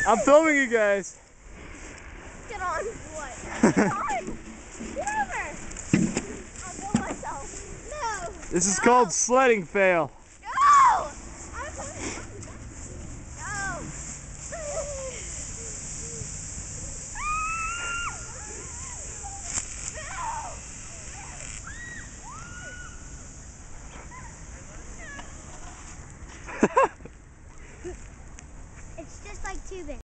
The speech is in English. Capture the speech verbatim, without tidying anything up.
I'm filming you guys. Get on. What? Get on. Get over. I'll go myself. No. This is no. called sledding fail. No. I'm coming. No. It's just like tubing.